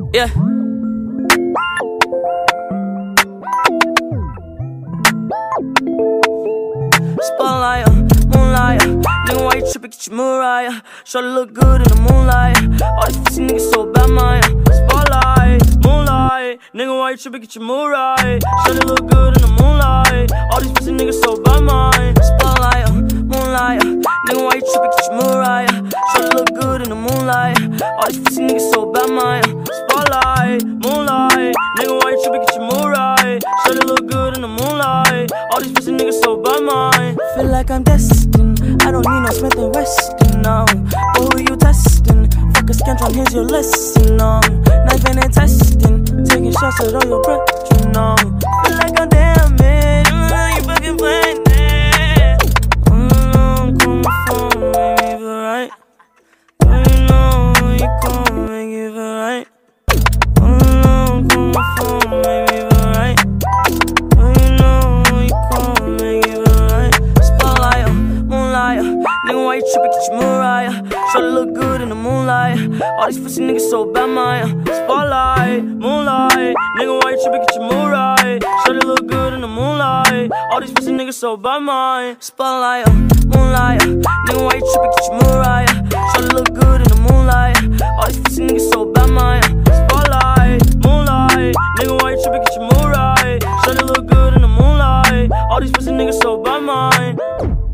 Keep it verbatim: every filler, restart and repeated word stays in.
Yeah. Spotlight, uh, moonlight, uh, nigga, why you trippin', get your Mariah. Shorty look good in the moonlight. All these pussy niggas so bad, mine. Spotlight, moonlight, nigga, why you trippin', get your Mariah. Shorty look good in the moonlight. All these pussy niggas so bad, mine. Spotlight, uh, moonlight, uh, nigga, why you trippin', get your Mariah. Shorty look good in the moonlight. All these pussy niggas so bad, mine. Spotlight, moonlight, nigga, why you trippin', get your Mariah. Shorty look good in the moonlight. All these pussy niggas so bad, mine. Feel like I'm destined. I don't need no Smith and Weston, no. But who you testing? Fuck a scantron, here's your lesson, no. Knifing and testing, taking shots at all your brethren, no. Feel like I'm damaged, mm, you fucking playing it. Mm, call my phone, make me feel right. Don't you know you call, make me feel right. Mm, call my phone, make me feel right. Don't you know you call, make me feel right. Spotlight, uh, moonlight, uh, nigga, why you trippin', get your Mariah. Shorty look good in the moonlight. All these pussy niggas so bad, mine. Spotlight, moonlight, nigga, why you trippin', get your Mariah. Shorty look good in the moonlight. All these pussy niggas so bad, mine. Spotlight, uh, moonlight, uh, nigga, why you trippin', get your Mariah. Shorty look good in the moonlight. All these pussy niggas so bad, mine. Spotlight, moonlight, nigga, why you trippin', get your Mariah. Shorty look good in the moonlight. All these pussy niggas so bad, mine.